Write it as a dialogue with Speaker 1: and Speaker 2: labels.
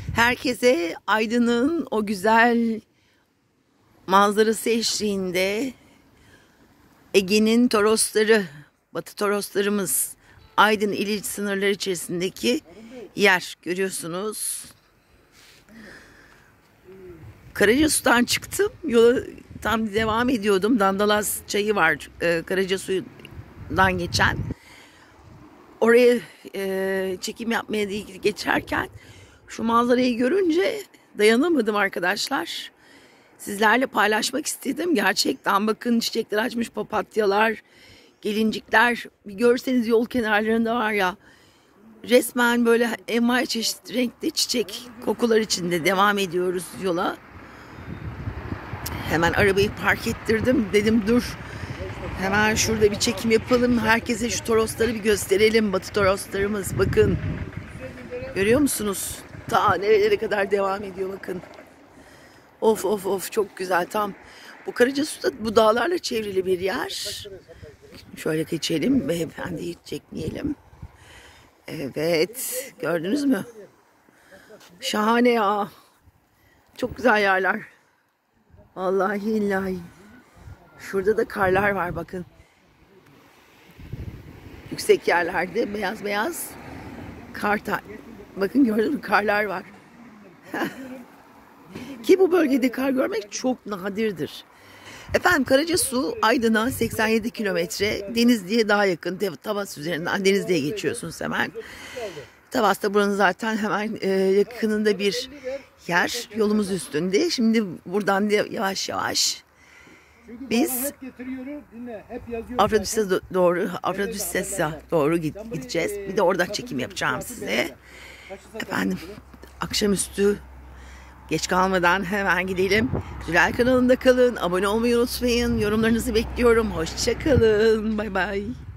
Speaker 1: Herkese Aydın'ın o güzel manzarası eşliğinde Ege'nin Torosları, Batı Toroslarımız, Aydın il sınırları içerisindeki yer görüyorsunuz. Karacasu'dan çıktım. Yola tam devam ediyordum. Dandalas çayı var Karacasu'dan geçen. Oraya çekim yapmaya geçerken şu manzarayı görünce dayanamadım arkadaşlar. Sizlerle paylaşmak istedim. Gerçekten bakın, çiçekler açmış, papatyalar, gelincikler. Bir görseniz yol kenarlarında var ya, resmen böyle envai çeşit renkli çiçek kokular içinde devam ediyoruz yola. Hemen arabayı park ettirdim. Dedim dur, hemen şurada bir çekim yapalım. Herkese şu Torosları bir gösterelim. Batı Toroslarımız bakın. Görüyor musunuz? Ta nerelere kadar devam ediyor bakın. Of of of, çok güzel. Tam bu Karacasu'da bu dağlarla çevrili bir yer. Şöyle geçelim. Beyefendiyi çekmeyelim. Evet. Gördünüz mü? Şahane ya. Çok güzel yerler. Vallahi illahi. Şurada da karlar var bakın. Yüksek yerlerde beyaz beyaz kar. Bakın gördünüz mü? Karlar var. Ki bu bölgede kar görmek çok nadirdir. Efendim, Karacasu Aydın'a 87 kilometre, Denizli'ye daha yakın. Tavas üzerinden Denizli'ye geçiyorsunuz hemen. Tavas da buranın zaten hemen yakınında bir yer. Yolumuz üstünde. Şimdi buradan da yavaş yavaş biz Afrodis'e doğru gideceğiz. Bir de orada çekim yapacağım size. Efendim, akşamüstü geç kalmadan hemen gidelim. Güzel kanalında kalın. Abone olmayı unutmayın. Yorumlarınızı bekliyorum. Hoşça kalın. Bay bay.